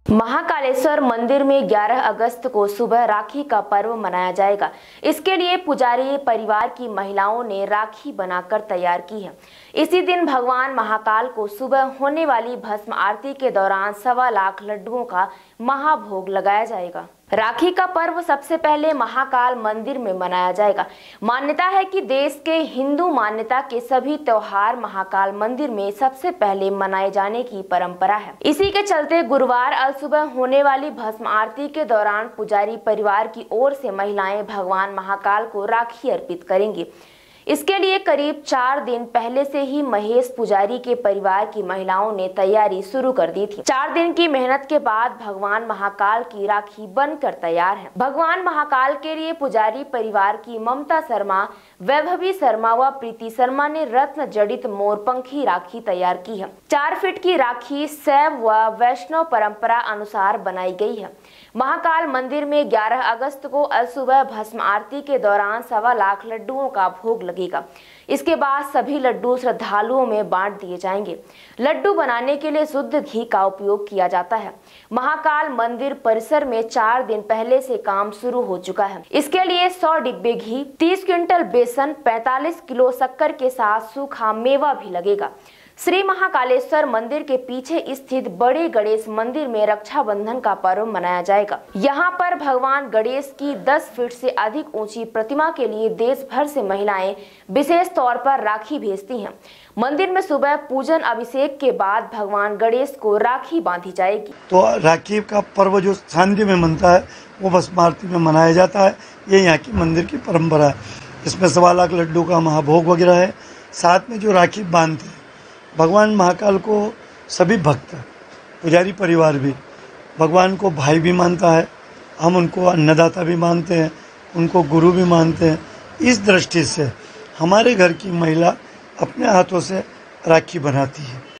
महाकालेश्वर मंदिर में 11 अगस्त को सुबह राखी का पर्व मनाया जाएगा। इसके लिए पुजारी परिवार की महिलाओं ने राखी बनाकर तैयार की है। इसी दिन भगवान महाकाल को सुबह होने वाली भस्म आरती के दौरान 1.25 लाख लड्डुओं का महाभोग लगाया जाएगा। राखी का पर्व सबसे पहले महाकाल मंदिर में मनाया जाएगा। मान्यता है कि देश के हिंदू मान्यता के सभी त्योहार महाकाल मंदिर में सबसे पहले मनाए जाने की परंपरा है। इसी के चलते गुरुवार सुबह होने वाली भस्म आरती के दौरान पुजारी परिवार की ओर से महिलाएं भगवान महाकाल को राखी अर्पित करेंगी। इसके लिए करीब 4 दिन पहले से ही महेश पुजारी के परिवार की महिलाओं ने तैयारी शुरू कर दी थी। 4 दिन की मेहनत के बाद भगवान महाकाल की राखी बनकर तैयार है। भगवान महाकाल के लिए पुजारी परिवार की ममता शर्मा, वैभवी शर्मा व प्रीति शर्मा ने रत्न जड़ित मोरपंखी राखी तैयार की है। 4 फीट की राखी शैव व वैष्णव परंपरा अनुसार बनाई गई है। महाकाल मंदिर में 11 अगस्त को सुबह भस्म आरती के दौरान 1.25 लाख लड्डुओं का भोग लगेगा। इसके बाद सभी लड्डू श्रद्धालुओं में बांट दिए जाएंगे। लड्डू बनाने के लिए शुद्ध घी का उपयोग किया जाता है। महाकाल मंदिर परिसर में 4 दिन पहले से काम शुरू हो चुका है। इसके लिए 100 डिब्बे घी, 30 क्विंटल बेसन, 45 किलो शक्कर के साथ सूखा मेवा भी लगेगा। श्री महाकालेश्वर मंदिर के पीछे स्थित बड़े गणेश मंदिर में रक्षाबंधन का पर्व मनाया जाएगा। यहाँ पर भगवान गणेश की 10 फीट से अधिक ऊंची प्रतिमा के लिए देश भर से महिलाएं विशेष तौर पर राखी भेजती हैं। मंदिर में सुबह पूजन अभिषेक के बाद भगवान गणेश को राखी बांधी जाएगी। तो राखी का पर्व जो शांति में मनता है वो भस्म आरती में मनाया जाता है। ये यहाँ की मंदिर की परंपरा है। इसमें 1.25 लाख लड्डू का महाभोग वगैरह है। साथ में जो राखी बांधते हैं भगवान महाकाल को सभी भक्त, पुजारी परिवार भी भगवान को भाई भी मानता है। हम उनको अन्नदाता भी मानते हैं, उनको गुरु भी मानते हैं। इस दृष्टि से हमारे घर की महिला अपने हाथों से राखी बनाती है।